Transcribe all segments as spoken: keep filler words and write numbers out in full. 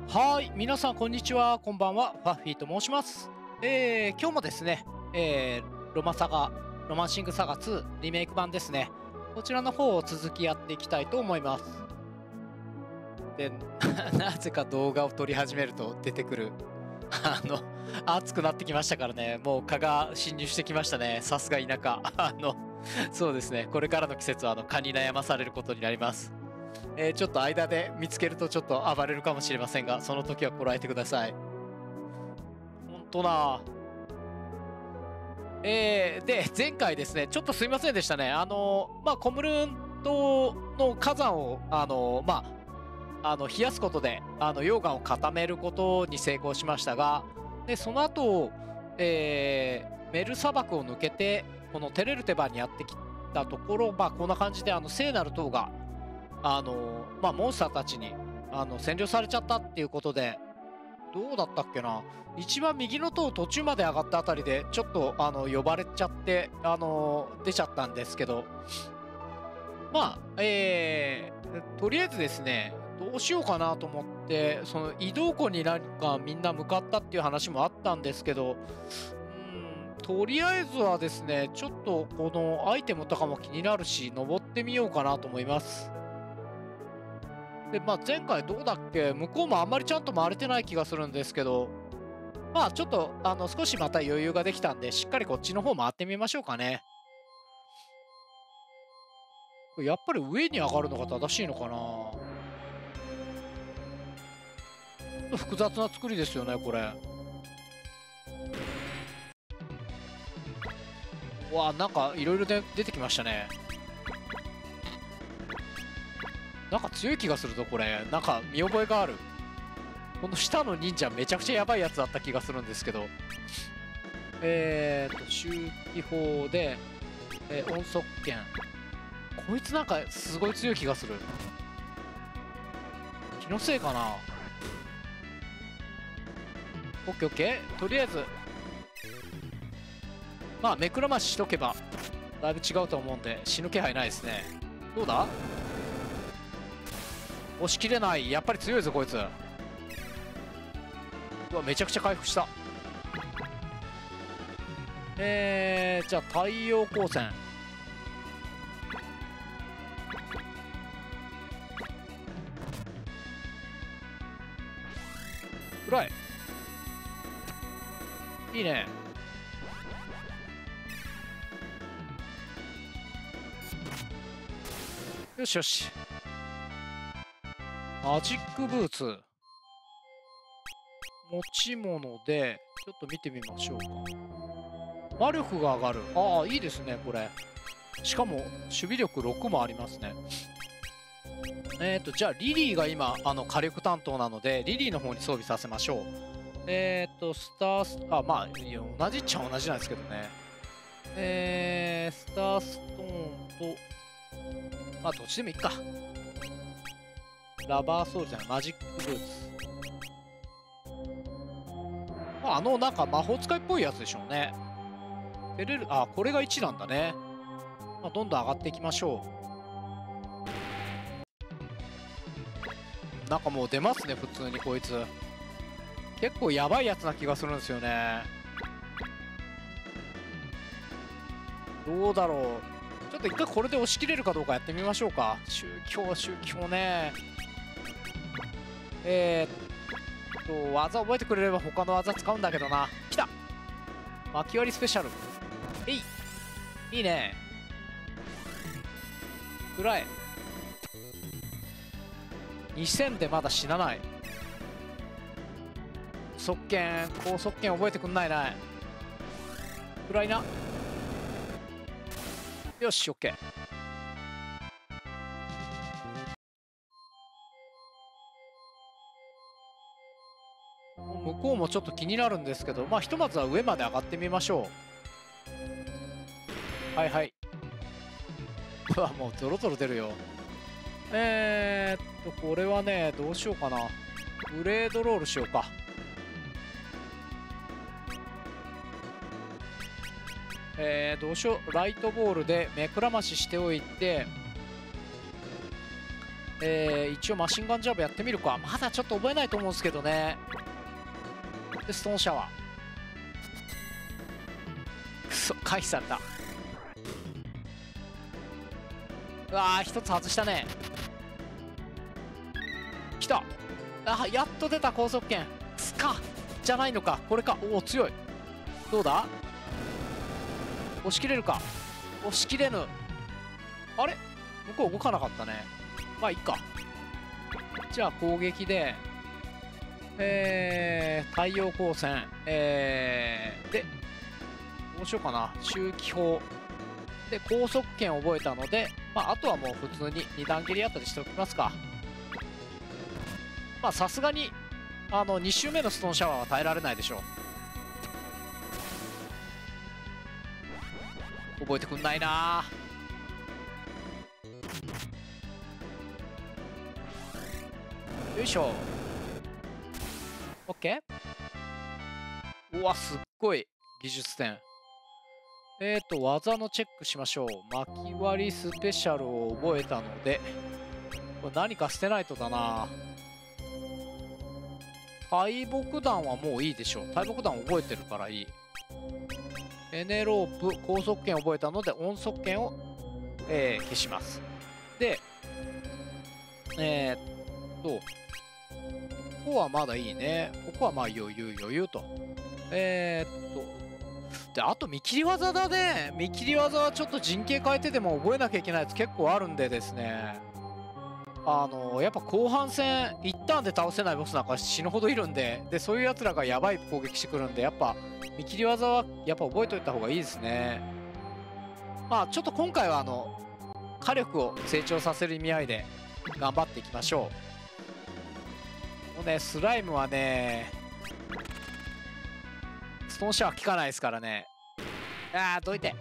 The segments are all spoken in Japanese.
はい、皆さんこんにちは、こんばんは、ファッフィーと申します。えー、今日もですね、えー、ロマサガ、ロマンシングサガツーリメイク版ですね。こちらの方を続きやっていきたいと思います。で、なぜか動画を撮り始めると出てくる、あの、暑くなってきましたからね、もう蚊が侵入してきましたね。さすが田舎。あの、そうですね、これからの季節はあの蚊に悩まされることになります。えー、ちょっと間で見つけるとちょっと暴れるかもしれませんが、その時はこらえてください。ほんとな。えー、で、前回ですね、ちょっとすいませんでしたね。あの、まあ、コムルン島の火山を、あの、まあ、あの、冷やすことで、あの、溶岩を固めることに成功しましたが、で、その後、えー、メル砂漠を抜けて、このテレルテバにやってきたところ、まあ、こんな感じで、あの、聖なる塔が、あのまあ、モンスターたちにあの占領されちゃったっていうことで、どうだったっけな、一番右の塔途中まで上がったあたりでちょっとあの呼ばれちゃってあの出ちゃったんですけど、まあえー、とりあえずですね、どうしようかなと思って、その移動庫に何かみんな向かったっていう話もあったんですけど、うんとりあえずはですね、ちょっとこのアイテムとかも気になるし、登ってみようかなと思います。で、まあ、前回どうだっけ、向こうもあんまりちゃんと回れてない気がするんですけど、まあちょっとあの少しまた余裕ができたんで、しっかりこっちの方回ってみましょうかね。やっぱり上に上がるのが正しいのかな。ちょっと複雑な作りですよね、これ。うわ、なんかいろいろ出てきましたね。なんか強い気がするぞ、これ。なんか見覚えがある。この下の忍者めちゃくちゃやばいやつだった気がするんですけど。えーと、周期法で、えー、音速剣。こいつなんかすごい強い気がする。気のせいかな。オッケーオッケー。とりあえず、まあ目くらまししとけば、だいぶ違うと思うんで、死ぬ気配ないですね。どうだ？押し切れない。やっぱり強いぞ、こいつ。うわ、めちゃくちゃ回復した。えー、じゃあ太陽光線。くらい。いいね。よしよし。マジックブーツ。持ち物で、ちょっと見てみましょうか。魔力が上がる。ああ、いいですね、これ。しかも、守備力ろくもありますね。えっと、じゃあ、リリーが今、あの、火力担当なので、リリーの方に装備させましょう。えっと、スタース、あ、まあ、いや同じっちゃ同じなんですけどね。えー、スターストーンと、まあ、どっちでもいいか。ラバーソウルじゃない、マジックブーツ。まあ、あの、なんか魔法使いっぽいやつでしょうね。テレル、あ、これがいちなんだね。まあ、どんどん上がっていきましょう。なんかもう出ますね、普通にこいつ。結構やばいやつな気がするんですよね。どうだろう。ちょっと一回これで押し切れるかどうかやってみましょうか。宗教、宗教ね。えー、っと、技覚えてくれれば他の技使うんだけどな。来た！巻き割りスペシャル。えい！いいね。くらえ。にせんでまだ死なない。速剣、高速剣覚えてくんないな。くらいな。よし、オッケー。向こうもちょっと気になるんですけど、まあひとまずは上まで上がってみましょう。はいはい。うわ、もうゾロゾロ出るよ。えー、っと、これはね、どうしようかな。ブレードロールしようか。えー、どうしよう。ライトボールで目くらまししておいて、 えー、一応マシンガンジャブやってみるか。まだちょっと覚えないと思うんですけどね。でストーンシャワー、くそ回避された。うわー、一つ外したね。きた。あ、やっと出た高速圏。つかじゃないのか、これか。おお強い。どうだ、押し切れるか。押し切れぬ。あれ向こう動かなかったね。まあいいか。じゃあ攻撃でえー、太陽光線、えー、でどうしようかな。周期砲で高速圏を覚えたので、まあ、あとはもう普通にに段切りあたりしておきますか。まあさすがにあのに周目のストーンシャワーは耐えられないでしょう。覚えてくんないな。よいしょ。オッケー。うわすっごい技術点。えっと技のチェックしましょう。巻き割りスペシャルを覚えたので、これ何か捨てないとだな。大木弾はもういいでしょう。大木弾覚えてるからいい。エネロープ高速圏覚えたので音速圏を、えー、消します。でえー、っとここはまだいいね。ここはまあ余裕余裕と。えー、っとであと見切り技だね。見切り技はちょっと陣形変えてでも覚えなきゃいけないやつ結構あるんでですね、あのやっぱ後半戦一旦で倒せないボスなんか死ぬほどいるんで、でそういうやつらがやばい攻撃してくるんで、やっぱ見切り技はやっぱ覚えといた方がいいですね。まあちょっと今回はあの火力を成長させる意味合いで頑張っていきましょう。もうねスライムはねストーンシャワー効かないですからね。あーどいて、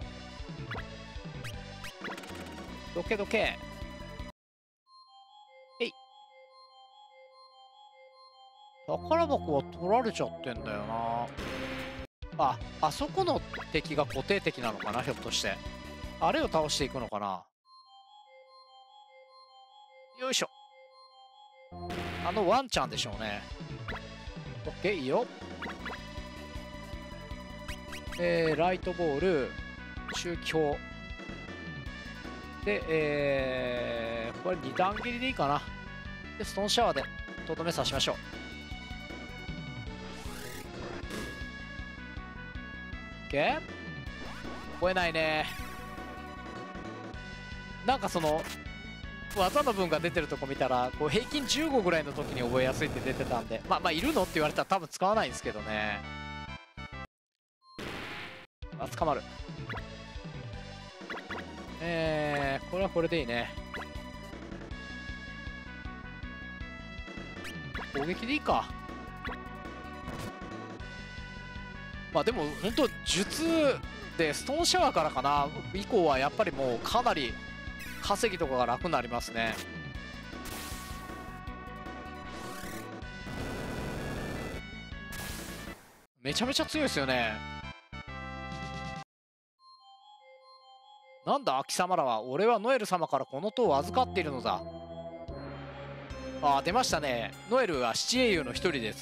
どけどけ。えい。宝箱は取られちゃってんだよな。ああそこの敵が固定敵なのかな、ひょっとしてあれを倒していくのかな。よいしょ。あのワンちゃんでしょうね。オッケーいいよ。えー、ライトボール周期砲で、えー、これに段切りでいいかな。でストーンシャワーでとどめさしましょう。オッケー。覚えないね。なんかその技の分が出てるとこ見たらこう平均じゅうごぐらいの時に覚えやすいって出てたんで、まあまあいるのって言われたら多分使わないんですけどね。あ捕まる。えー、これはこれでいいね。攻撃でいいか。まあでも本当術でストーンシャワーからかな以降はやっぱりもうかなり稼ぎとかが楽になりますね。めちゃめちゃ強いですよね。なんだ貴様らは。俺はノエル様からこの塔を預かっているのだ。ああ出ましたね。ノエルは七英雄の一人です。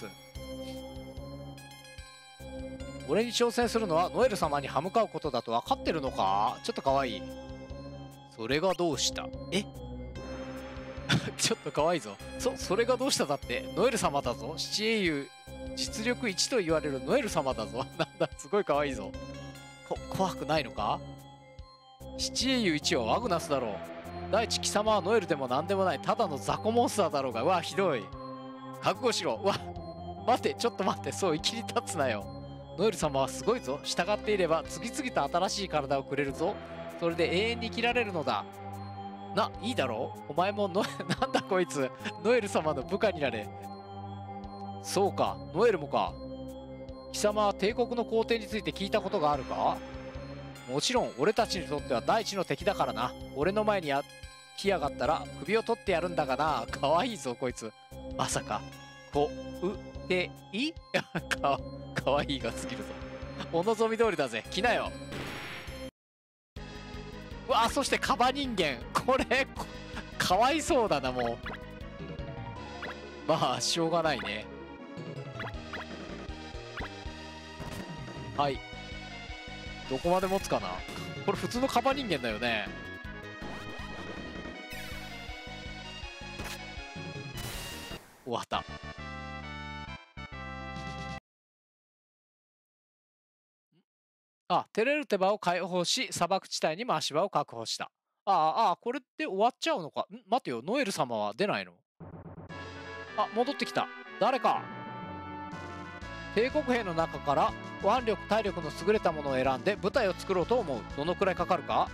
俺に挑戦するのはノエル様に歯向かうことだと分かってるのか。ちょっとかわいい。それがどうした。えちょっとかわいいぞ。そそれがどうしただって。ノエル様だぞ。七英雄実力いちと言われるノエル様だぞ。なんだすごいかわいいぞ。こ怖くないのか。七英雄いちはワグナスだろう。第一貴様はノエルでも何でもないただの雑魚モンスターだろうが。うわひどい。覚悟しろ。うわ待てちょっと待って。そういきり立つなよ。ノエル様はすごいぞ。従っていれば次々と新しい体をくれるぞ。それで永遠に生きられるのだ。ないいだろう。お前もノエなんだこいつ。ノエル様の部下になれ。そうかノエルもか。貴様は帝国の皇帝について聞いたことがあるか。もちろん俺たちにとっては第一の敵だからな。俺の前にや来やがったら首を取ってやるんだがな。かわいいぞこいつ。まさかこうていかかわいいが過ぎるぞ。お望み通りだぜ。来なよ。うわそしてカバ人間。これかわいそうだな、もう。まあしょうがないね。はい、どこまで持つかな。これ普通のカバ人間だよね。終わった。あ、テレルテバを解放し、砂漠地帯にも足場を確保した。ああ、ああ、これって終わっちゃうのか。ん、待てよ、ノエル様は出ないの？あ、戻ってきた。誰か。帝国兵の中から腕力体力の優れたものを選んで部隊を作ろうと思う。どのくらいかかるか。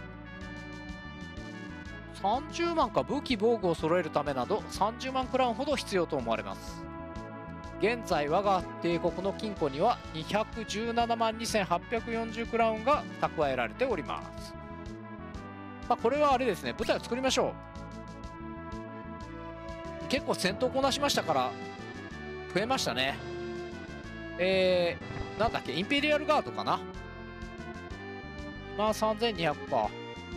さんじゅうまんか。武器防具を揃えるためなどさんじゅうまんクラウンほど必要と思われます。現在我が帝国の金庫にはにひゃくじゅうななまんにせんはっぴゃくよんじゅうクラウンが蓄えられております。まあこれはあれですね、部隊を作りましょう。結構戦闘こなしましたから増えましたね。えー、なんだっけ、インペリアルガードかな。今さんぜんにひゃくか。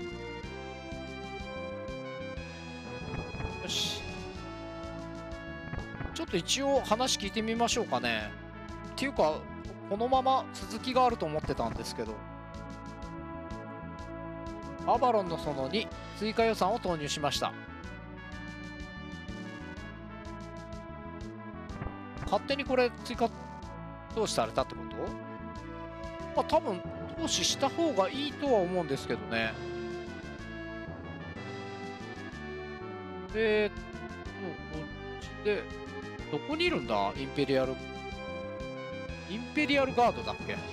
よし、ちょっと一応話聞いてみましょうかね。っていうかこのまま続きがあると思ってたんですけど。アバロンの園に追加予算を投入しました。勝手にこれ追加投資されたってこと？まあ多分投資した方がいいとは思うんですけどね。えー、っとこっちでどこにいるんだ？インペリアルインペリアルガードだっけ？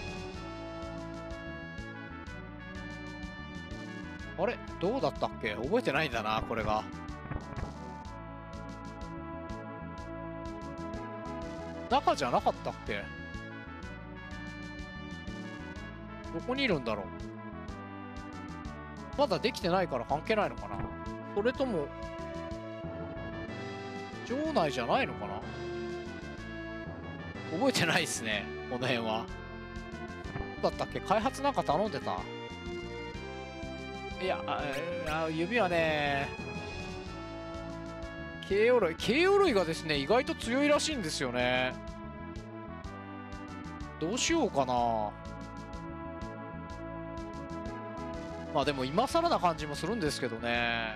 あれどうだったっけ？覚えてないんだな、これが。中じゃなかったっけ？どこにいるんだろう。まだできてないから関係ないのかな。それとも城内じゃないのかな。覚えてないですね、この辺は。どうだったっけ？開発なんか頼んでた？いや、あ指はね、軽鎧軽鎧がですね意外と強いらしいんですよね。どうしようかな。まあでも今更な感じもするんですけどね。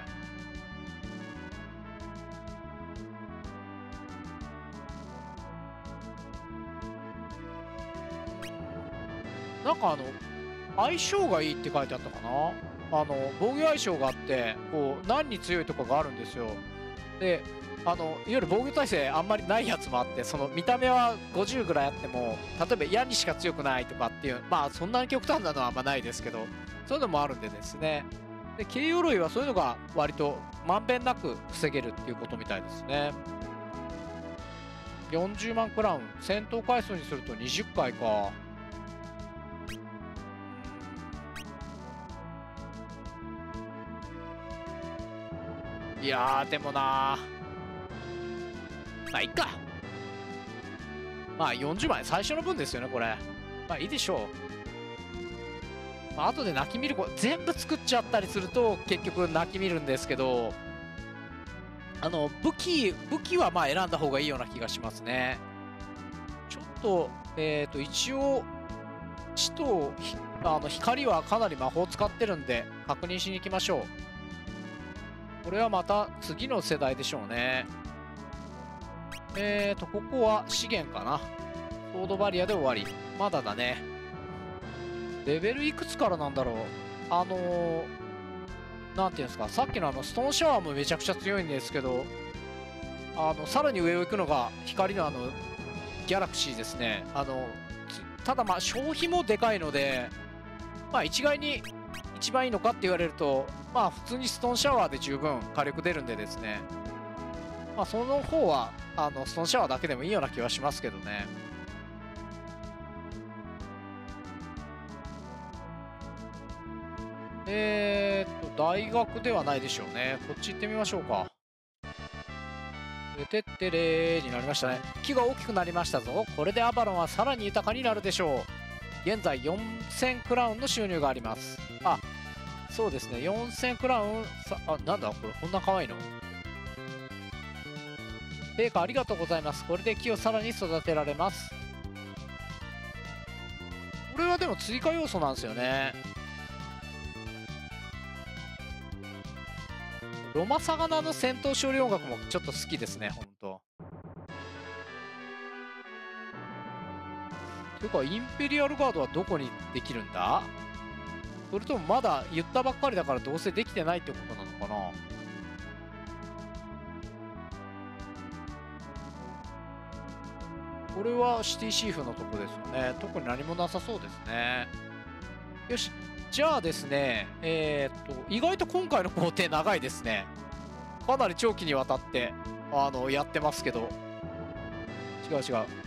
なんかあの相性がいいって書いてあったかな。あの防御相性があってこう何に強いとかがあるんですよ。であのいわゆる防御耐性あんまりないやつもあって、その見た目はごじゅうぐらいあっても例えば矢にしか強くないとかっていう、まあそんなに極端なのはあんまないですけど、そういうのもあるんでですね。で軽鎧はそういうのが割とまんべんなく防げるっていうことみたいですね。よんじゅうまんクラウン、戦闘回数にするとにじゅっかいか。いやーでもなー、まあいっか。まあよんじゅうまん最初の分ですよねこれ。まあいいでしょう。まあ後で泣き見る子全部作っちゃったりすると結局泣き見るんですけど、あの武器武器はまあ選んだ方がいいような気がしますね。ちょっとえっ、ー、と一応地とあの光はかなり魔法使ってるんで確認しに行きましょう。これはまた次の世代でしょうね。えーとここは資源かな。ソードバリアで終わり。まだだね。レベルいくつからなんだろう。あのー、なんていうんですか、さっきのあのストーンシャワーもめちゃくちゃ強いんですけど、あのさらに上を行くのが光のあのギャラクシーですね。あのただまあ消費もでかいので、まあ一概に一番いいのかって言われると、まあ普通にストーンシャワーで十分火力出るんでですね、まあその方はあのストーンシャワーだけでもいいような気はしますけどね。えーっと大学ではないでしょうね。こっち行ってみましょうか。てってれーになりましたね。木が大きくなりましたぞ。これでアバロンはさらに豊かになるでしょう。現在よんせんクラウンの収入があります。あ、 そうですね、よんせんクラウンさ、あ、なんだこれ、こんな可愛いの。陛下ありがとうございます。これで木をさらに育てられます。これはでも追加要素なんですよね。ロマサガナの戦闘処理音楽もちょっと好きですね、ほんと。ていうか、インペリアルガードはどこにできるんだ？それともまだ言ったばっかりだからどうせできてないってことなのかな？これはシティシーフのとこですよね。特に何もなさそうですね。よし。じゃあですね、えー、っと、意外と今回の工程長いですね。かなり長期にわたって、あの、やってますけど。違う違う。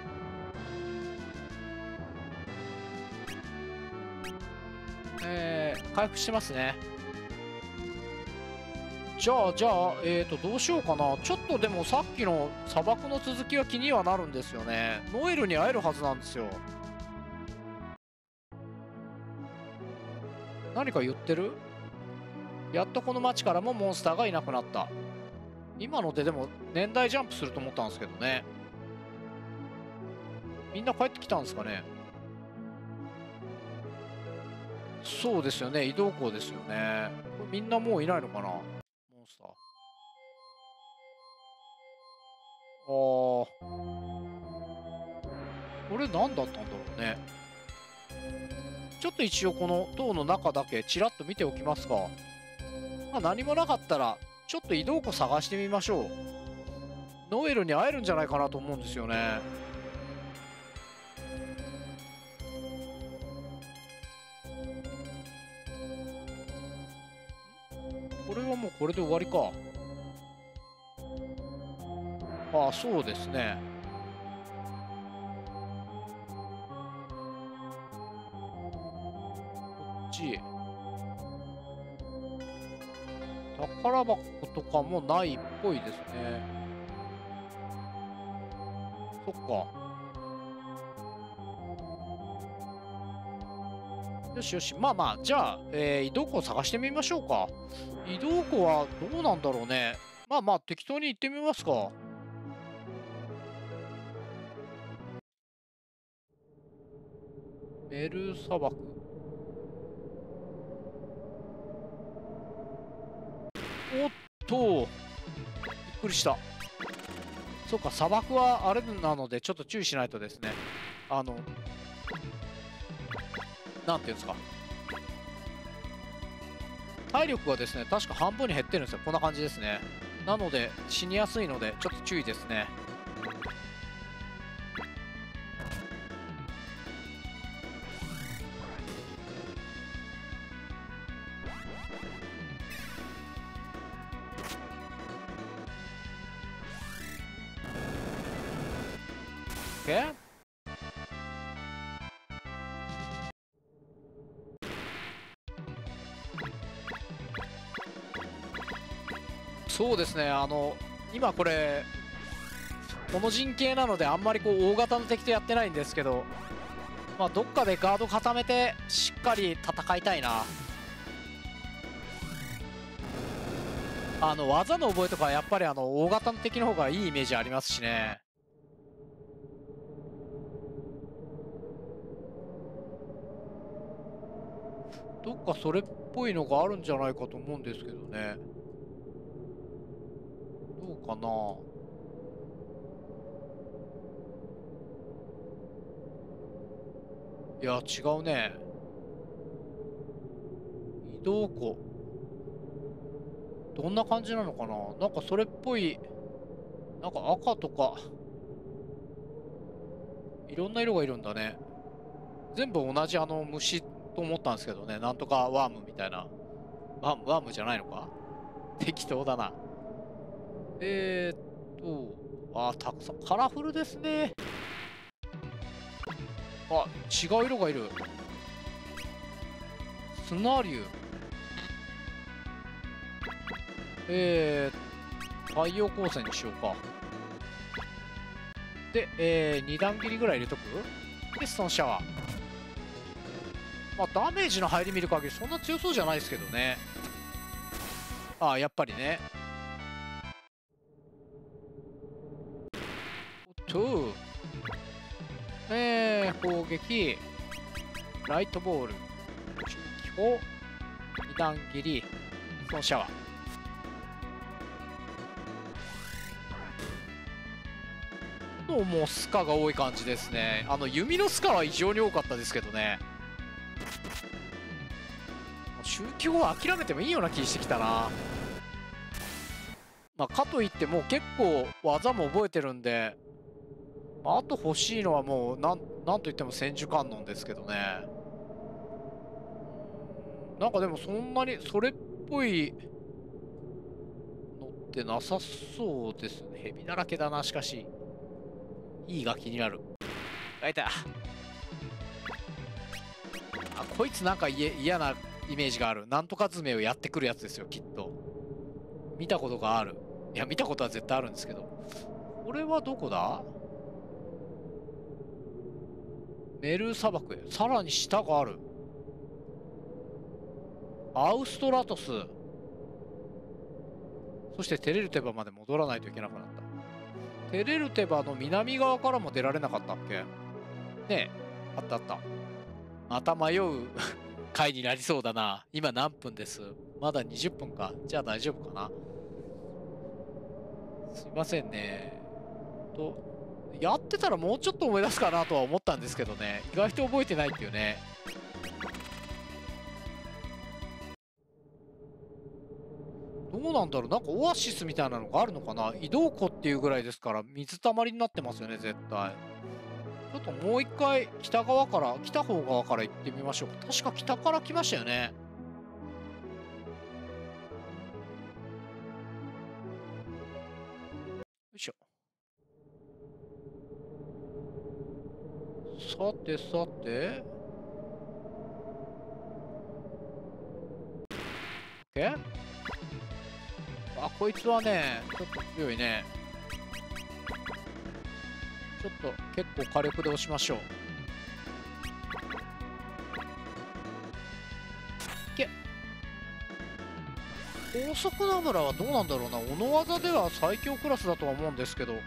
えー、回復してますね。じゃあ、じゃあ、えーと、どうしようかな。ちょっとでもさっきの砂漠の続きは気にはなるんですよね。ノエルに会えるはずなんですよ。何か言ってる？やっとこの町からもモンスターがいなくなった。今のででも年代ジャンプすると思ったんですけどね。みんな帰ってきたんですかね。そうですよね。移動校ですよね。これみんなもういないのかな、モンスター。あー、これ何だったんだろうね。ちょっと一応この塔の中だけちらっと見ておきますか。まあ、何もなかったらちょっと移動庫探してみましょう。ノエルに会えるんじゃないかなと思うんですよね。これはもうこれで終わりか。ああ、そうですね。こっち宝箱とかもないっぽいですね。そっか。よしよし。まあまあ、じゃあ、えー、移動庫を探してみましょうか。移動庫はどうなんだろうね。まあまあ、適当に行ってみますか。メル砂漠。おっと、びっくりした。そっか、砂漠はあれなので、ちょっと注意しないとですね。あの、なんていうんですか。体力がですね、確か半分に減ってるんですよ。こんな感じですね。なので、死にやすいので、ちょっと注意ですね。OK？ そうですね、あの、今これ、この陣形なのであんまりこう大型の敵とやってないんですけど、まあどっかでガード固めてしっかり戦いたいな。あの技の覚えとかやっぱりあの大型の敵の方がいいイメージありますしね。どっかそれっぽいのがあるんじゃないかと思うんですけどね。どうかな。いや、違うね。移動庫。どんな感じなのかな。なんかそれっぽい、なんか赤とか、いろんな色がいるんだね。全部同じあの虫と思ったんですけどね。なんとかワームみたいな。ワーム、ワームじゃないのか。適当だな。えーっと、あー、たくさん、カラフルですね。あ、違う色がいる。スナリュウ。えー、太陽光線にしようか。で、えー、に段切りぐらい入れとく？で、ストーンシャワー。 まあダメージの入り見る限りそんな強そうじゃないですけどね。ああ、やっぱりね。おっと、えー、砲撃、ライトボール、中気砲、二段切り、そのシャワー。のもうスカが多い感じですね。あの弓のスカは異常に多かったですけどね。周期砲は諦めてもいいような気してきたな。まあ、かといってもう結構技も覚えてるんで、まあ、あと欲しいのはもうなんなんといっても千手観音ですけどね。なんかでもそんなにそれっぽいのってなさそうですね。ヘビだらけだな。しかし E が気になる。あ、いた。あ、こいつなんか嫌なイメージがある。なんとか爪をやってくるやつですよ、きっと。見たことがある。いや、見たことは絶対あるんですけど。これはどこだ？メルー砂漠へ。さらに下がある。アウストラトス。そしてテレルテバまで戻らないといけなくなった。テレルテバの南側からも出られなかったっけ？ねえ、あったあった。また迷う回になりそうだな。今何分です？まだにじゅっぷんか。じゃあ大丈夫かな。すいませんね。と、やってたらもうちょっと思い出すかなとは思ったんですけどね。意外と覚えてないっていうね。どうなんだろう、なんかオアシスみたいなのがあるのかな。移動湖っていうぐらいですから水たまりになってますよね、絶対。ちょっともう一回北側から北方側から行ってみましょうか。確か北から来ましたよね。よいしょ。さてさて OK？ あ、こいつはねちょっと強いね。ちょっと結構火力で押しましょう。いけ。高速ナブラはどうなんだろうな。斧技では最強クラスだとは思うんですけど。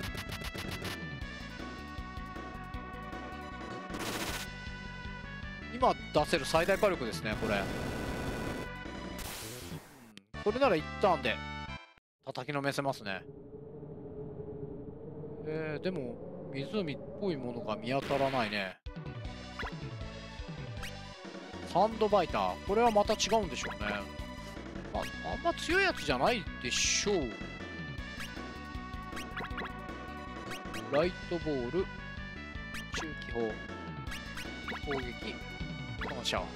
今出せる最大火力ですね、これ。うん、これなら一旦で叩きのめせますね。えー、でも湖っぽいものが見当たらないね。サンドバイター、これはまた違うんでしょうね。あ、あんま強いやつじゃないでしょう。ライトボール、中気砲、攻撃、このシャワー。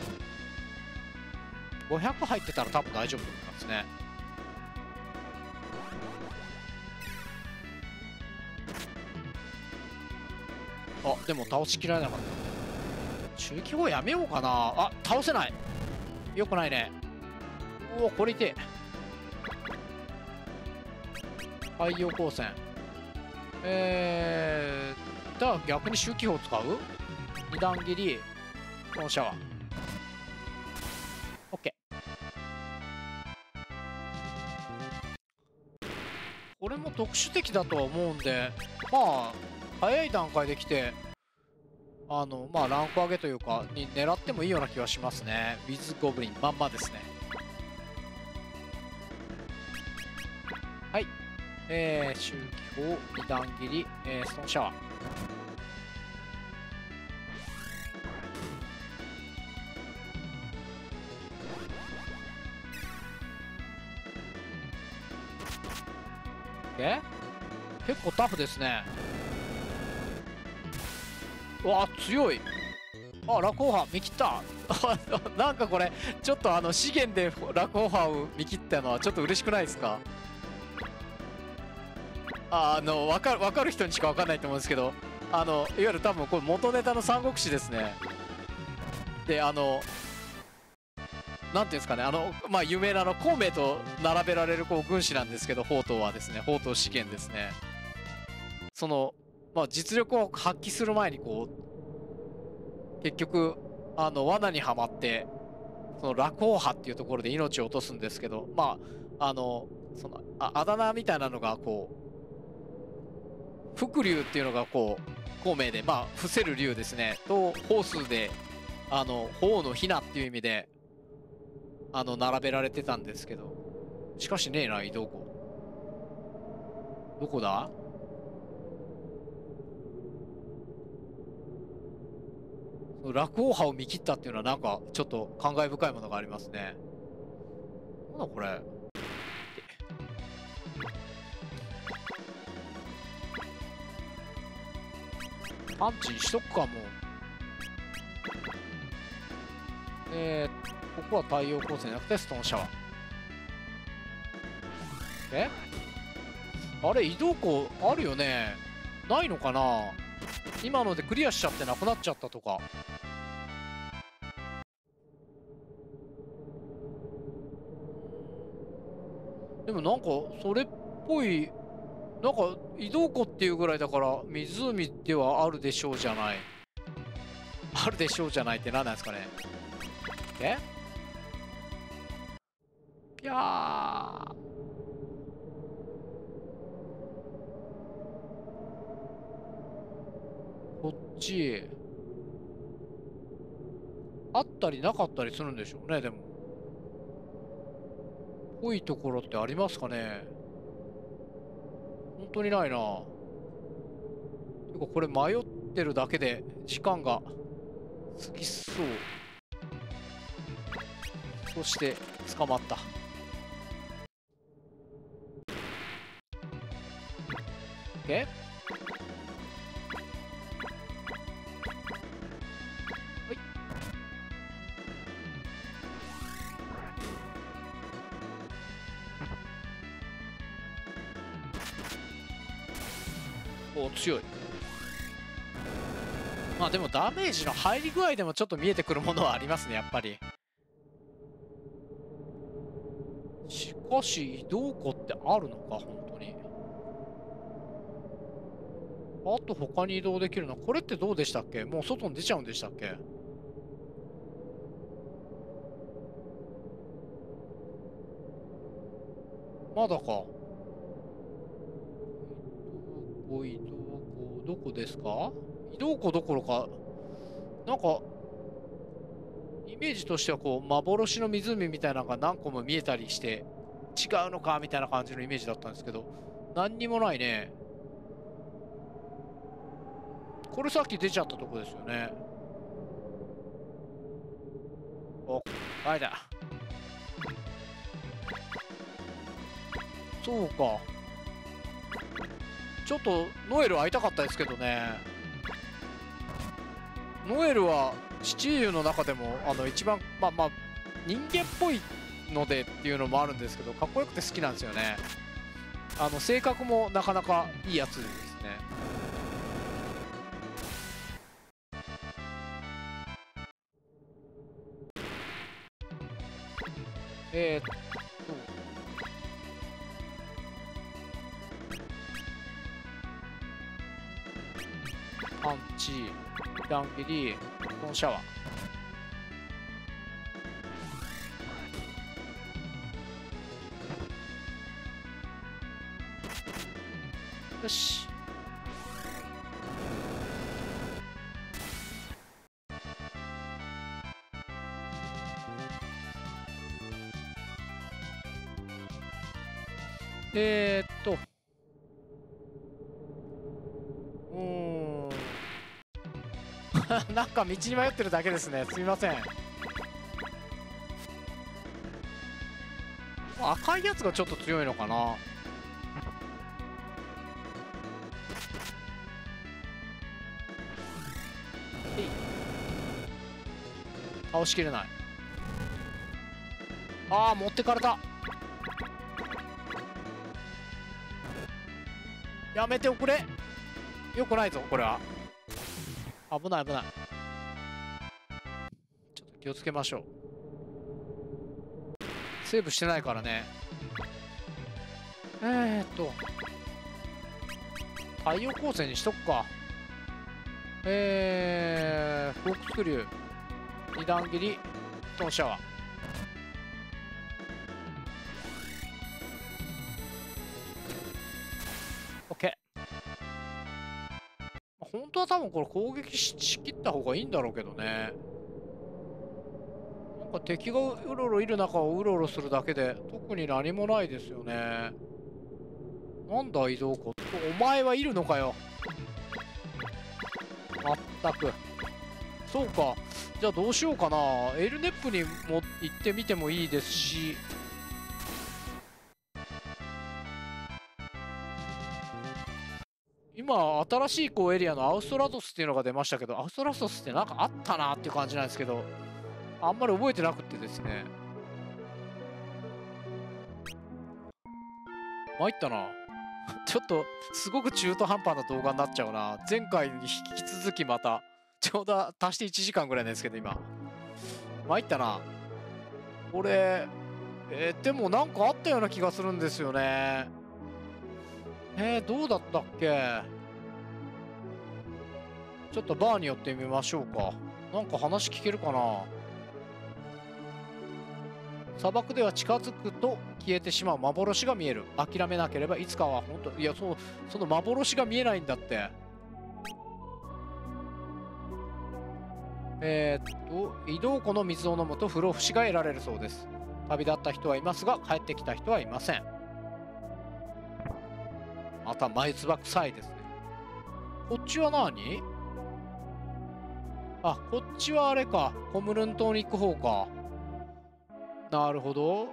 ごひゃく入ってたら多分大丈夫と思いますね。あ、でも倒しきられなかった。中気砲やめようかな。あ、倒せない。よくないね。うお、これ痛え。海洋光線。えー、だから逆に周期砲使う？二段切り、このシャワー。OK。これも特殊敵だとは思うんで、まあ、早い段階で来て、あの、まあ、ランク上げというか、に狙ってもいいような気はしますね。ウィズ・ゴブリン、まんまですね。はい。えー、周期砲、二段切り、えー、ストーンシャワー。え？結構タフですね。うわ、強い。あ、ラコーハ見切った。なんかこれちょっとあの資源でラコーハを見切ったのはちょっと嬉しくないですか？あ、あの分かる分かる人にしか分かんないと思うんですけど、あのいわゆる多分これ元ネタの三国志ですね。で、あのなんていうんですかね、あのまあ有名なあの孔明と並べられるこう軍師なんですけど、宝刀はですね、宝刀資源ですね。そのまあ実力を発揮する前にこう結局あの罠にはまってその落砲波っていうところで命を落とすんですけど、まああのそのああだ名みたいなのがこう伏竜っていうのがこう孔明で、まあ伏せる竜ですねと宝数であの鳳の雛っていう意味であの並べられてたんですけど、しかしねえな移動口。どこだ？落砲波を見切ったっていうのはなんかちょっと感慨深いものがありますね。なんだこれ。パンチしとくかもう。えー、ここは太陽光線じゃなくてストーンシャワー。えあれ移動口あるよね。ないのかな。今のでクリアしちゃってなくなっちゃったとか。でもなんかそれっぽい、なんか移動湖っていうぐらいだから湖ではあるでしょうじゃない。あるでしょうじゃないって何なんですかね。えぴゃー。こっちあったりなかったりするんでしょうね。でもぽいところってありますかね。本当にないな。てかこれ迷ってるだけで時間が過ぎそう。そして捕まった。えお強い。まあでもダメージの入り具合でもちょっと見えてくるものはありますねやっぱり。しかし移動湖ってあるのか本当に。あと他に移動できるのこれってどうでしたっけ。もう外に出ちゃうんでしたっけ。まだか。移動湖どこですか。移動湖どころかなんかイメージとしてはこう幻の湖みたいなのが何個も見えたりして違うのかみたいな感じのイメージだったんですけど何にもないね。これさっき出ちゃったとこですよね。おあいだ。そうか。ちょっとノエル会いたかったですけどね。ノエルはシチーユの中でもあの一番まあまあ人間っぽいのでっていうのもあるんですけどかっこよくて好きなんですよね。あの性格もなかなかいいやつですね。えー、っとパンチダンギリこのシャワーよし。えー、っとうーんなんか道に迷ってるだけですね。すみません。赤いやつがちょっと強いのかな。倒しきれない。ああ持ってかれた。やめておくれ。よくないぞこれは。危ない危ない。ちょっと気をつけましょう。セーブしてないからね。えー、っと太陽光線にしとくか。えー、フォークスクリュー二段切りトンシャワー。オッケー。本当は多分これ攻撃 し, しきった方がいいんだろうけどね。なんか敵がうろうろいる中をうろうろするだけで特に何もないですよね。なんだ移動庫。お前はいるのかよ。まったく。そうか。じゃあどうしようかな。エルネップにも行ってみてもいいですし。今新しいこうエリアのアウストラトスっていうのが出ましたけど、アウストラトスってなんかあったなっていう感じなんですけど、あんまり覚えてなくてですね。参ったな。ちょっとすごく中途半端な動画になっちゃうな。前回に引き続きまたちょうど足していちじかんぐらいなんですけど、今参ったなこれ。えー、でもなんかあったような気がするんですよね。えー、どうだったっけ。ちょっとバーに寄ってみましょうか。なんか話聞けるかな。砂漠では近づくと消えてしまう幻が見える。諦めなければいつかは本当。いや、そのその幻が見えないんだって。えー、っと移動庫の水を飲むと不老不死が得られるそうです。旅立った人はいますが帰ってきた人はいません。また眉唾臭いですね。こっちは何。あ、こっちはあれか。コムルン島に行く方か。なるほど。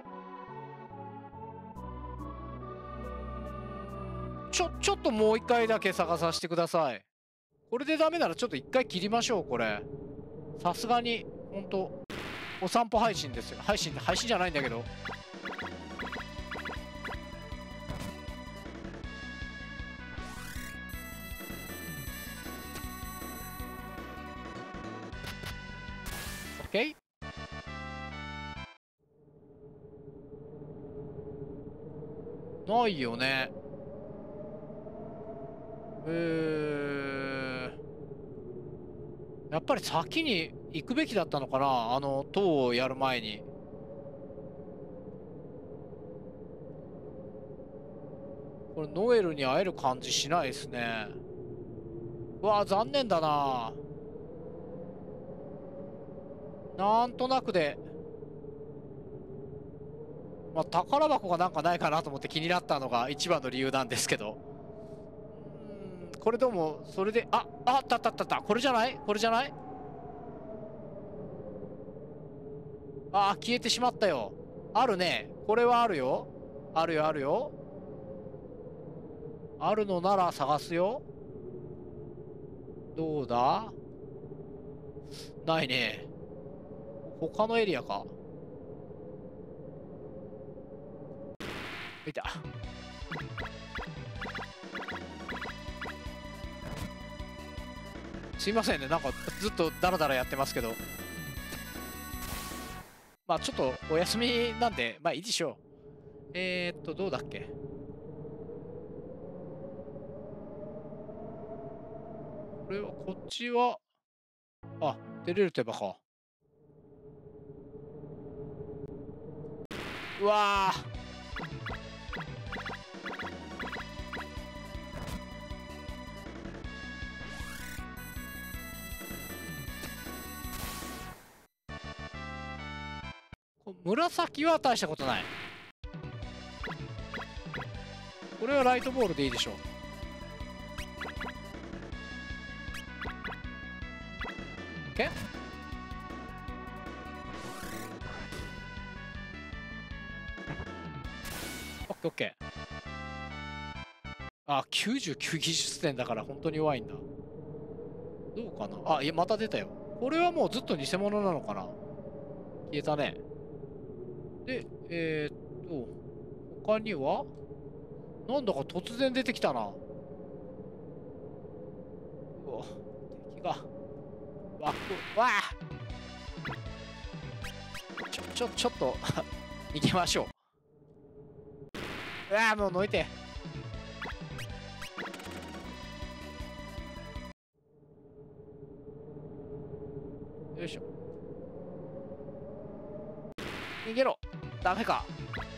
ちょ、ちょっともう一回だけ探させてください。これでダメならちょっと一回切りましょう、これ。さすがに、ほんと、お散歩配信ですよ。配信、配信じゃないんだけど。オッケー。ないよね。えー、やっぱり先に行くべきだったのかな、あの塔をやる前に。これノエルに会える感じしないですね。うわー、残念だな。なんとなくで、まあ、宝箱がなんかないかなと思って気になったのが一番の理由なんですけど。うん、これでもそれで、ああったあったあったあった。これじゃないこれじゃない。ああ、消えてしまったよ。あるね。これはあるよ。あるよあるよ。あるのなら探すよ。どうだ。ないね。他のエリアか。いた。すいませんね、なんかずっとダラダラやってますけど。まあちょっとお休みなんで、まあいいでしょう。えー、っと、どうだっけ。これは、こっちは、あ、出れる手羽か。うわー。紫は大したことない。これはライトボールでいいでしょう。OK？ オッケーオッケー。あ、きゅうじゅうきゅう技術点だから本当に弱いんだ。どうかな。あ、いや、また出たよ。これはもうずっと偽物なのかな。消えたね。で、えー、っと、他にはなんだか突然出てきたな。うわ、敵が。わ、わあちょ、ちょ、ちょっと逃げましょう。うわあ、もうのいて。よいしょ。 逃げろ。ダメか。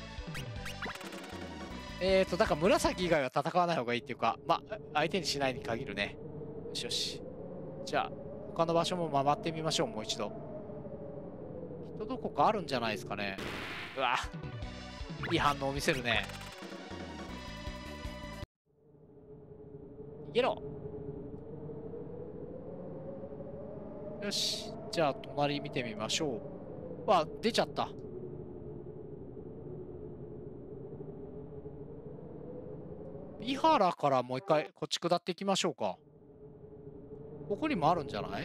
えーと、だから紫以外は戦わない方がいいっていうか、まあ、相手にしないに限るね。よしよし。じゃあ、他の場所も回ってみましょう、もう一度。人どこかあるんじゃないですかね。うわ、いい反応を見せるね。逃げろ。よし。じゃあ、隣見てみましょう。わ、出ちゃった。ビハラからもう一回こっち下っていきましょうか。ここにもあるんじゃない？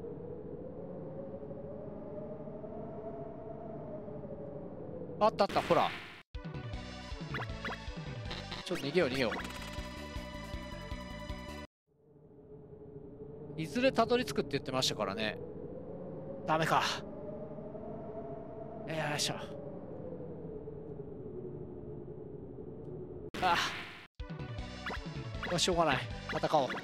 あったあった、ほら。ちょっと逃げよう逃げよう。いずれたどり着くって言ってましたからね。ダメか。よいしょ。ああ。しょうがない。戦おう。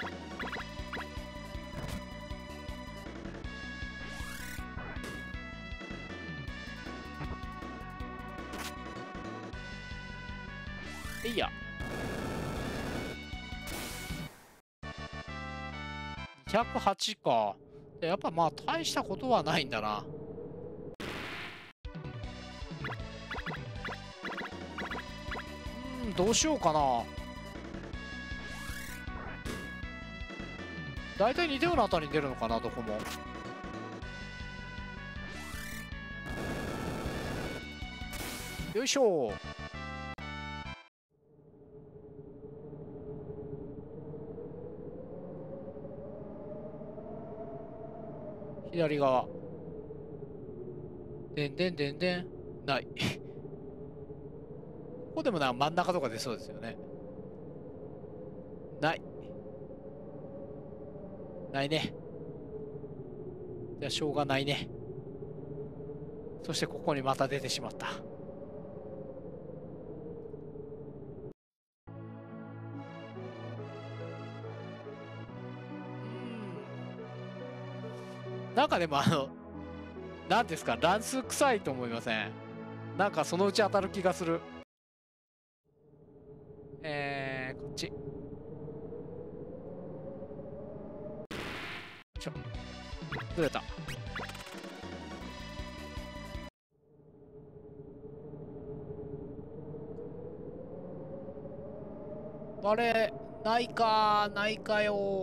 いいや。にひゃくはちか。やっぱまあ大したことはないんだな。うん、どうしようかな。大体似たようなあたりに出るのかな、どこも。よいしょ。左側。でんでんでんでん。ない。ここでもな、真ん中とか出そうですよね。ない。ないね。じゃあ、しょうがないね。そして、ここにまた出てしまった。なんかでもあの、なんですか、乱数臭いと思いません？なんかそのうち当たる気がする。えー、こっち。よいしょ。ずれた。あれ、ないか、ないかよ。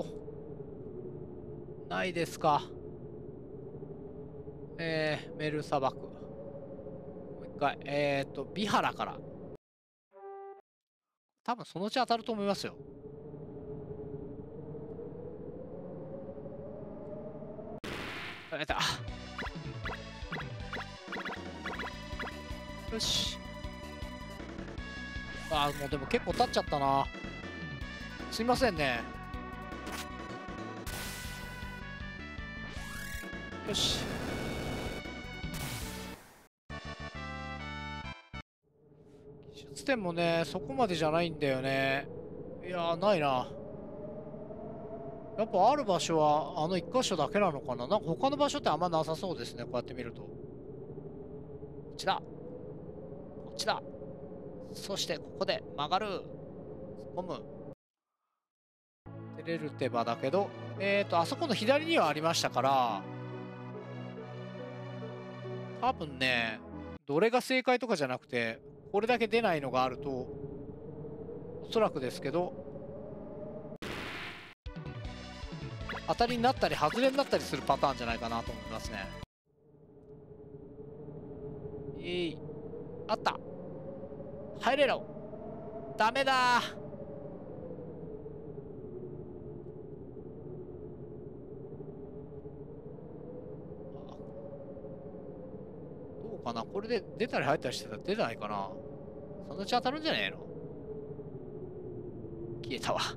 ないですか。えー、メル砂漠。もう一回。えーと、ビハラから。多分そのうち当たると思いますよ。やった。よし。あー、もうでも結構経っちゃったな。すいませんね。よし。技術点もね、そこまでじゃないんだよね。いやー、ないな。やっぱある場所はあの一箇所だけなのかな。なんか他の場所ってあんまなさそうですね。こうやって見ると。こっちだ。こっちだ。そしてここで曲がる。突っ込む。出れる手羽だけど、えっと、あそこの左にはありましたから、多分ね、どれが正解とかじゃなくて、これだけ出ないのがあると、おそらくですけど、当たりになったり外れになったりするパターンじゃないかなと思いますね。えい、あった。入れろ。ダメだ。どうかな、これで出たり入ったりしてたら出ないかな。そのうち当たるんじゃねえの。消えたわ。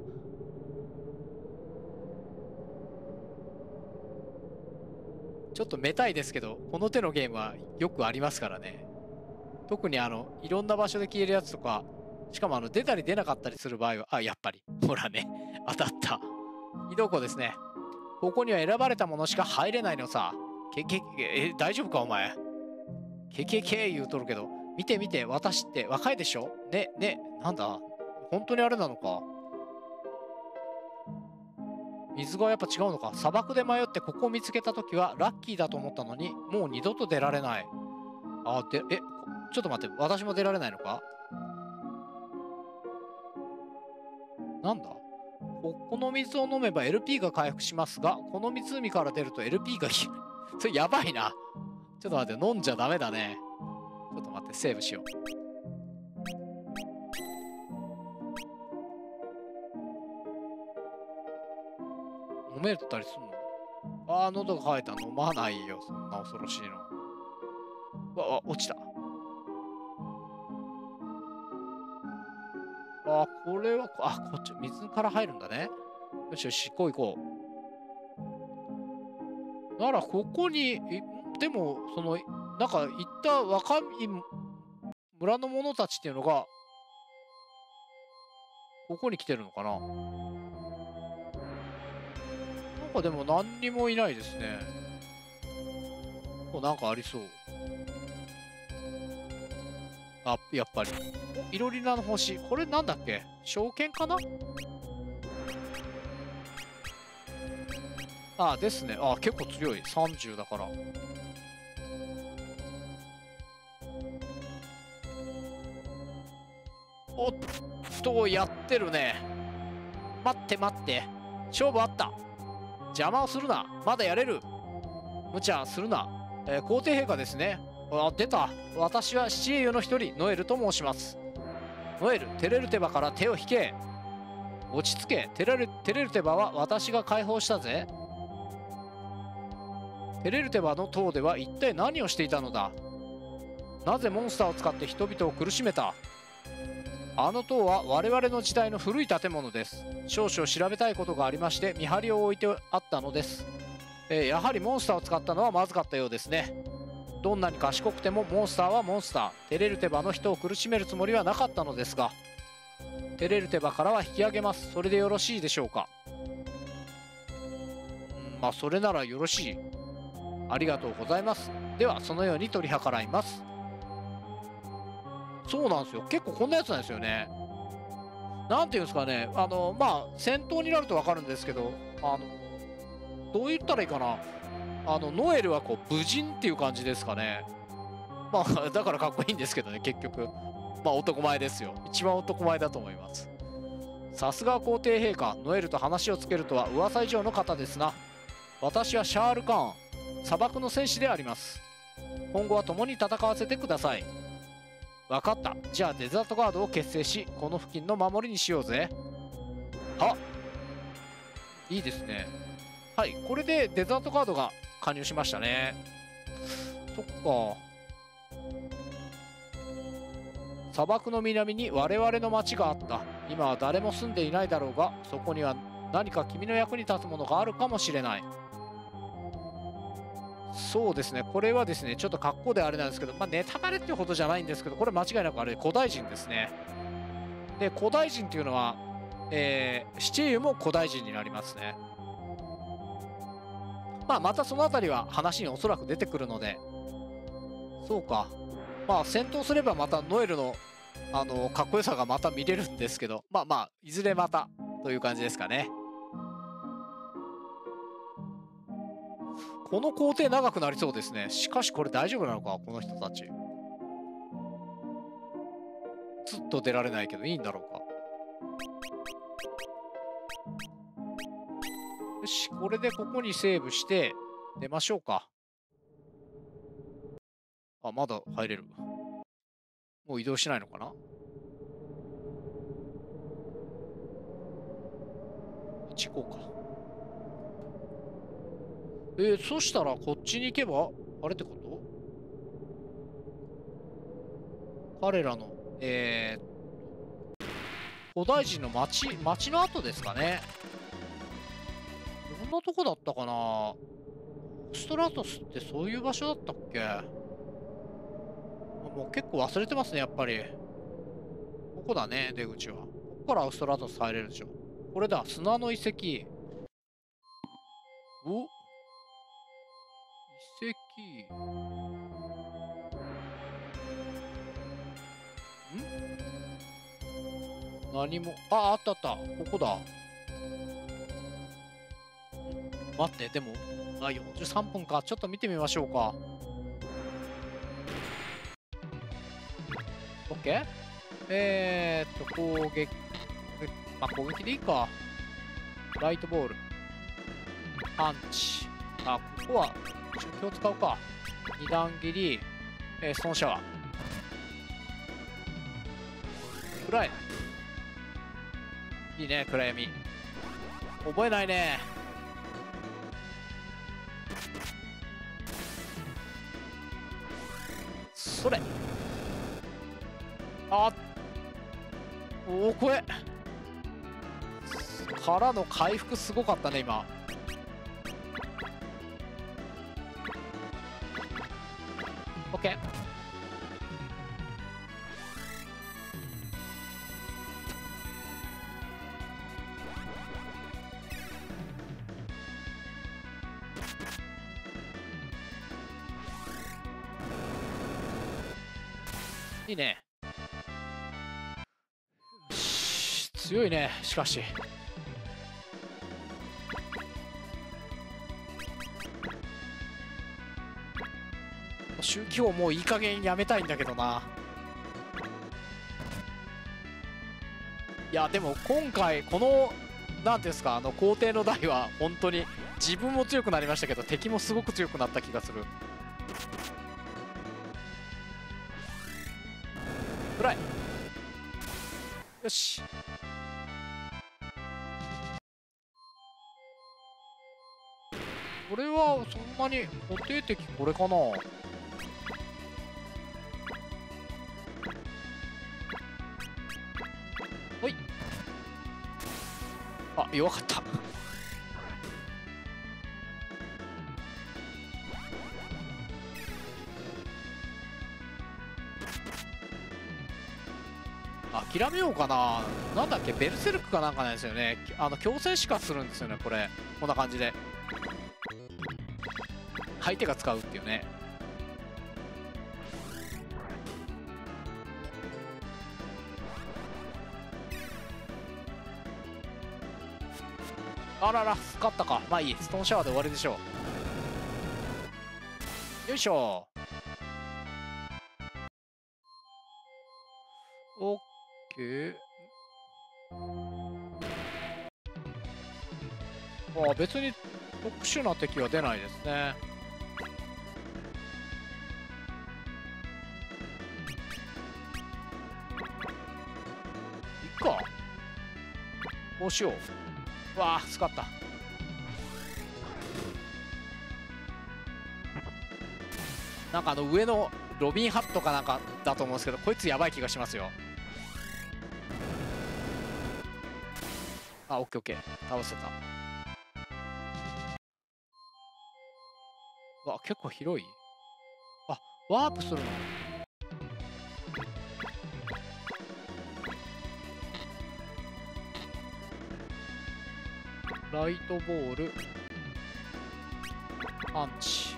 ちょっとめたいですけど、この手のゲームはよくありますからね。特にあの、いろんな場所で消えるやつとか、しかもあの、出たり出なかったりする場合は、あ、やっぱり。ほらね、当たった。井戸湖ですね。ここには選ばれたものしか入れないのさ。け、け、え、大丈夫かお前。 ケケケ言うとるけど、見て見て、私って若いでしょね、ね、なんだ本当にあれなのか。水がやっぱ違うのか。砂漠で迷ってここを見つけたときはラッキーだと思ったのに、もう二度と出られない。あ、で、え、ちょっと待って、私も出られないのか。なんだここの水を飲めば エルピー が回復しますが、この湖から出ると エルピー がそれやばいな。ちょっと待って、飲んじゃダメだね。ちょっと待って、セーブしよう。飲めたりすんの？ああ、喉が渇いた。飲まないよ。そんな恐ろしいの。わ、わ、落ちた。あ、これは、あ、こっち、水から入るんだね。よしよし、行こう行こう。なら、ここに、え、でも、その、なんか、行った若い村の者たちっていうのが、ここに来てるのかな。なんかでも何にもいないですね。こうなんかありそう。あ、やっぱり。お、イロリナの星。これなんだっけ？証券かな？あ、ですね。あ、結構強い。さんじゅうだから。おっと、やってるね。待って待って。勝負あった。邪魔をするな。まだやれる。無茶するな。えー、皇帝陛下ですね。あ、出た。私は七英雄の一人、ノエルと申します。ノエル、テレルテバから手を引け。落ち着け。テレル、テレルテバは私が解放したぜ。テレルテバの塔では一体何をしていたのだ。なぜモンスターを使って人々を苦しめた。あの塔は我々の時代の古い建物です。少々調べたいことがありまして見張りを置いてあったのです。えー、やはりモンスターを使ったのはまずかったようですね。どんなに賢くてもモンスターはモンスター。テレルテバの人を苦しめるつもりはなかったのですが、テレルテバからは引き上げます。それでよろしいでしょうか。うん、まあそれならよろしい。ありがとうございます。ではそのように取り計らいます。そうなんですよ。結構こんなやつなんですよね。なんていうんですかね。あのまあ戦闘になると分かるんですけど、あのどう言ったらいいかな。あのノエルはこう武人っていう感じですかね。まあだからかっこいいんですけどね、結局。まあ男前ですよ。一番男前だと思います。さすが皇帝陛下、ノエルと話をつけるとは噂以上の方ですな。私はシャール・カーン、砂漠の戦士であります。今後は共に戦わせてください。分かった。じゃあデザートガードを結成し、この付近の守りにしようぜ。は、いいですね。はい、これでデザートガードが加入しましたね。そっか。砂漠の南に我々の町があった。今は誰も住んでいないだろうが、そこには何か君の役に立つものがあるかもしれない。そうですね、これはですね、ちょっと格好であれなんですけど、まあ、ネタバレっていうほどじゃないんですけど、これ間違いなくあれ、古代人ですね。で、古代人っていうのは、えー、シチーユも古代人になりますね。まあ、またそのあたりは話におそらく出てくるので、そうか。まあ、戦闘すればまたノエルの、あの、かっこよさがまた見れるんですけど、まあまあ、いずれまたという感じですかね。この工程長くなりそうですね。しかしこれ大丈夫なのか、この人たち。ずっと出られないけどいいんだろうか。よし、これでここにセーブして出ましょうか。あ、まだ入れる。もう移動しないのかな。こっち行こうか。えー、そしたらこっちに行けばあれってこと？彼らの、えー、古代人の町、町の跡ですかね。どんなとこだったかな。オストラトスってそういう場所だったっけ？もう結構忘れてますね、やっぱり。ここだね、出口は。ここからオストラトス入れるでしょ。これだ、砂の遺跡。お、遺跡。 何も、あ、あったあった。ここだ。待って、でも、あ、よんじゅうさんぷんか。ちょっと見てみましょうか。OK？ えーっと、攻撃、まあ、攻撃でいいか。ライトボール。パンチ。あ、ここは、中強使うか。二段切り、えー、ストーンシャワー。暗い。いいね、暗闇。覚えないね。それ。あ、おお、これ。からの回復すごかったね、今。オッケー。いいね。強いね、しかし。周期をもういい加減やめたいんだけどな。いや、でも今回、この、なんていうんですか、あの、皇帝の台は、本当に、自分も強くなりましたけど、敵もすごく強くなった気がする。暗い。よし。これは、そんなに、固定敵これかな。ほい。あ、弱かった。諦めようかな。なんだっけ、ベルセルクかなんかなんですよね。あの、強制しかするんですよね、これ。こんな感じで。相手が使うっていうね。あらら、スカったか。まあいい。ストーンシャワーで終わりでしょう。よいしょ。オッケー。ああ、別に特殊な敵は出ないですね。いっか。こうしよう。わあ、使った。なんかあの上のロビンハットかなんかだと思うんですけど、こいつやばい気がしますよ。あ、オッケーオッケー。倒せた。わ、結構広い。あ、ワープするの。ライトボール。パンチ。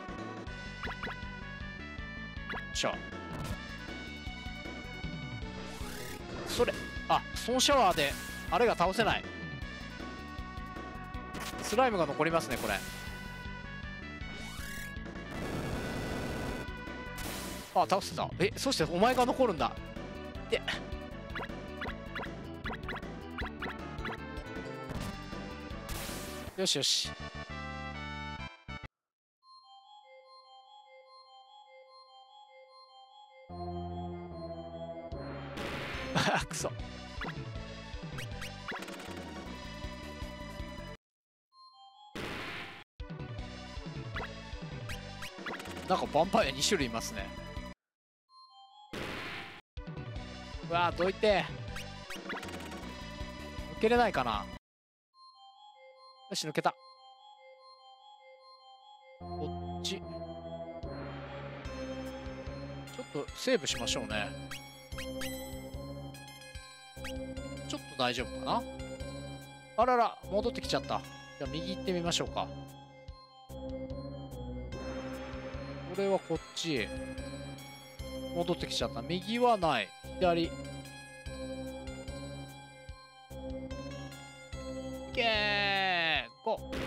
シャワー。それ。あ、そのシャワーで、あれが倒せない。スライムが残りますね、これ。あ、倒せた。え、そしてお前が残るんだ。で。よしよし。あ、くそ。なんかヴァンパイアに種類いますね。うわー、どいて。抜けれないかな。よし、抜けた。こっち。ちょっとセーブしましょうね。ちょっと大丈夫かな。あらら、戻ってきちゃった。じゃあ右行ってみましょうか。これはこっち。戻ってきちゃった。右はない。左。 ケーゴー。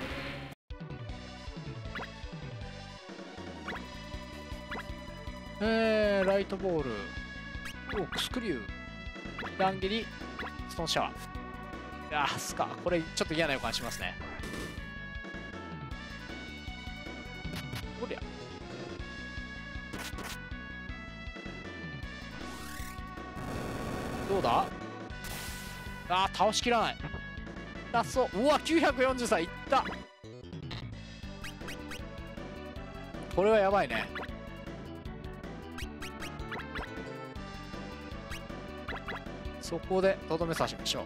えー、ライトボール、オークスクリュー、乱切り、ストーンシャワー。いやー、スカ、これちょっと嫌な予感しますね。おりゃ。どうだ。あー、倒しきらない。脱走。うわ、きゅうひゃくよんじゅうさんいった。これはやばいね。そこでとどめさしましょ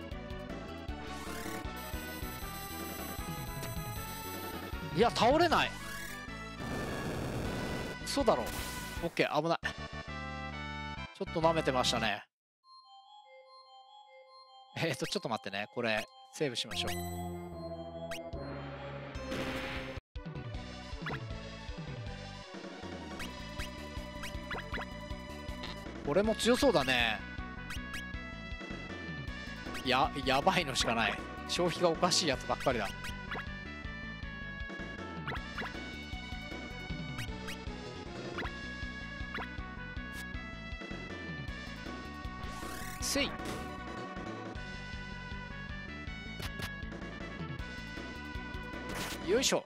う。いや、倒れない。嘘だろ。オッケー、危ない。ちょっと舐めてましたね。えっと、ちょっと待ってね。これ、セーブしましょう。これも強そうだね。や、やばいのしかない。消費がおかしいやつばっかりだ。せい。よいしょ。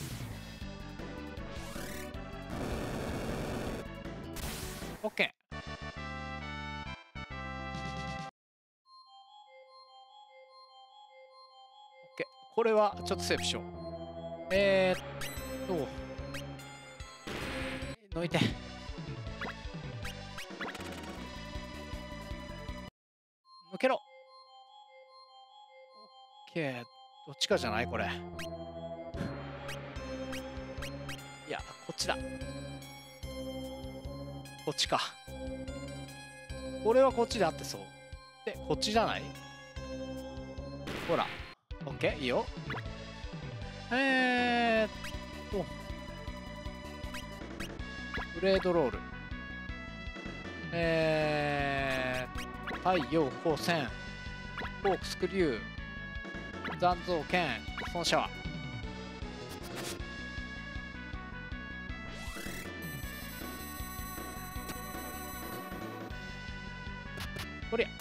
オッケー。これはちょっとセーブしよう。えー、っと抜いて抜けろ。オッケー。どっちかじゃないこれ。いや、こっちだ。こっちか。これはこっちであってそう。で、こっちじゃない。ほら。オッケー、いいよ。えーっと、ブレードロール。えー、太陽光線、フォークスクリュー、残像剣、ストーンシャワー。こりゃ。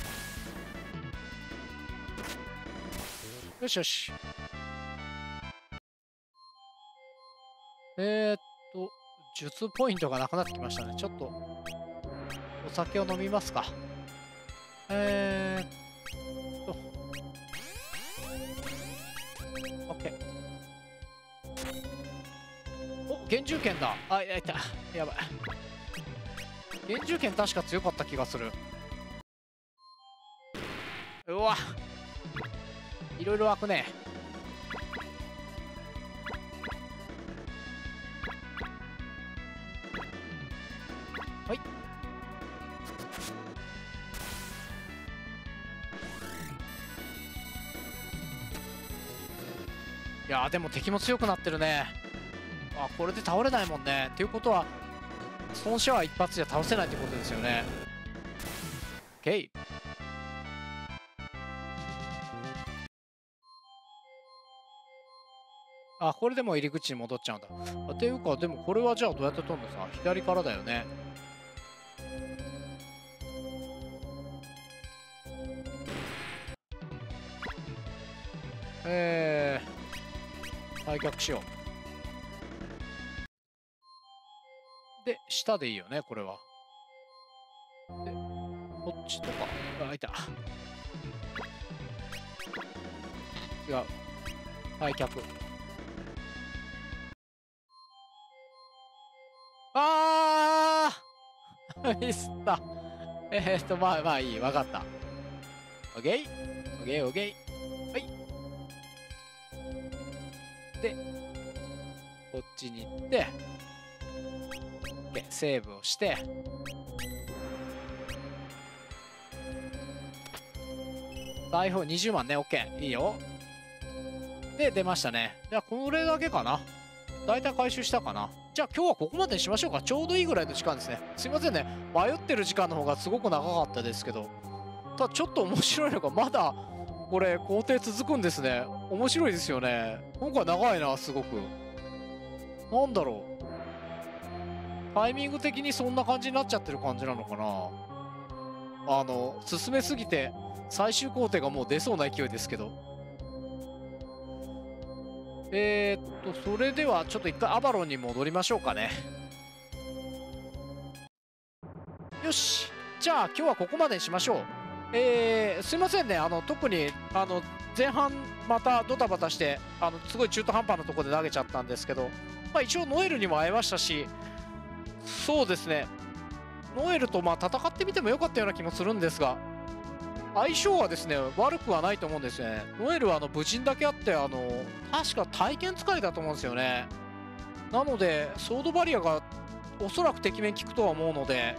よしよし。えーっと、術ポイントがなくなってきましたね。ちょっと、お酒を飲みますか。えーっと、OK。お、幻獣剣だ。あ、いや、いた。やばい。幻獣剣確か強かった気がする。うわ。いろいろ開くね。はい。いやー、でも敵も強くなってるね。あ、これで倒れないもんね。っていうことはストーンシャワー一発じゃ倒せないってことですよね。 OK。あ、これでも入り口に戻っちゃうんだ。っていうか、でもこれはじゃあどうやって取るのさ。左からだよね。えー、退却しよう。で、下でいいよね、これは。で、こっちとか。あ、いた。違う。退却。あーミスった。えー、っと、まあまあいい。わかった。オッケーオッケーオッケー。はい。で、こっちに行って、セーブをして、財宝にじゅうまんね。オッケー。いいよ。で、出ましたね。じゃあ、これだけかな。だいたい回収したかな。じゃあ今日はここまでにしましょうか。ちょうどいいぐらいの時間ですね。すいませんね。迷ってる時間の方がすごく長かったですけど。ただちょっと面白いのがまだこれ工程続くんですね。面白いですよね。今回長いな、すごく。なんだろう。タイミング的にそんな感じになっちゃってる感じなのかな。あの、進めすぎて最終工程がもう出そうな勢いですけど。えー、っと、それではちょっと一回アバロンに戻りましょうかね。よし。じゃあ今日はここまでにしましょう。えー、すいませんね。あの、特に、あの、前半またドタバタして、あの、すごい中途半端なところで投げちゃったんですけど、まあ一応ノエルにも会えましたし、そうですね。ノエルとまあ戦ってみてもよかったような気もするんですが、相性はですね、悪くはないと思うんですよね。ノエルはあの武人だけあって、あの、確か体験使いだと思うんですよね。なので、ソードバリアがおそらく敵面効くとは思うので、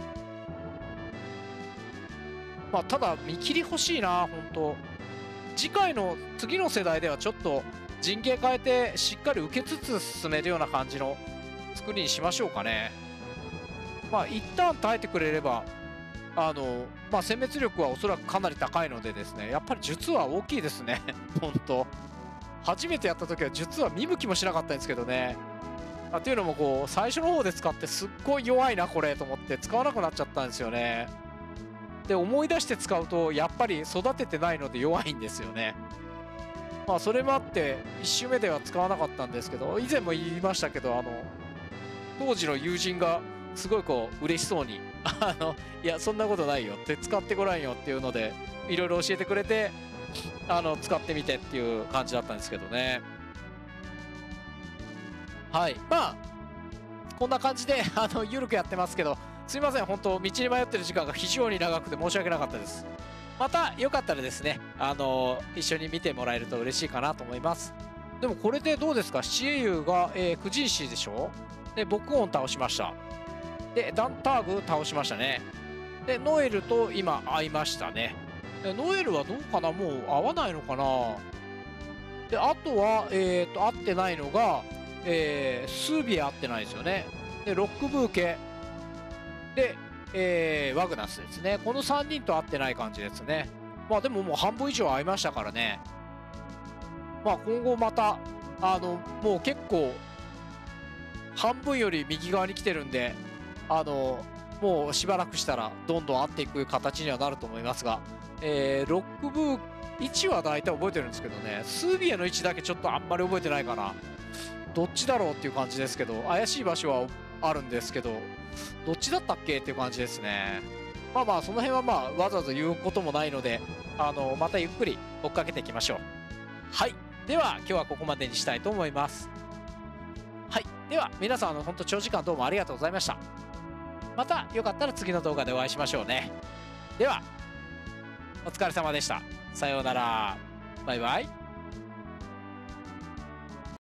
まあ、ただ見切り欲しいな、本当。次回の次の世代ではちょっと陣形変えてしっかり受けつつ進めるような感じの作りにしましょうかね。まあ一旦耐えてくれれば、あのまあ殲滅力はおそらくかなり高いのでですね、やっぱり術は大きいですね。本当。初めてやった時は術は見向きもしなかったんですけどね。あっていうのもこう最初の方で使ってすっごい弱いなこれと思って使わなくなっちゃったんですよね。で思い出して使うとやっぱり育ててないので弱いんですよね。まあそれもあっていち周目では使わなかったんですけど、以前も言いましたけど、あの当時の友人がすごいこう嬉しそうに「あのいやそんなことないよ」って「使ってごらんよ」っていうのでいろいろ教えてくれて、あの使ってみてっていう感じだったんですけどね。はい、まあこんな感じであの緩くやってますけど、すいません、本当道に迷ってる時間が非常に長くて申し訳なかったです。またよかったらですね、あの一緒に見てもらえると嬉しいかなと思います。でもこれでどうですか。七英雄が、えー、クジンシーでしょ。で僕音倒しました。でダンターグ倒しましたね。でノエルと今会いましたね。でノエルはどうかな、もう会わないのかな。であとはえっ、ー、と会ってないのが、えー、スービエ会ってないですよね。でロックブーケで、えー、ワグナスですね。このさんにんと会ってない感じですね。まあでももう半分以上会いましたからね。まあ今後またあのもう結構半分より右側に来てるんで、あのもうしばらくしたらどんどん会っていく形にはなると思いますが、えー、ロックブー位置は大体覚えてるんですけどね、スービエの位置だけちょっとあんまり覚えてないかな。どっちだろうっていう感じですけど、怪しい場所はあるんですけど、どっちだったっけっていう感じですね。まあまあその辺はまあわざわざ言うこともないので、あのまたゆっくり追っかけていきましょう。はい、では今日はここまでにしたいと思います。はい、では皆さん、あの本当長時間どうもありがとうございました。またよかったら次の動画でお会いしましょうね。ではお疲れ様でした。さようなら。バイバイ。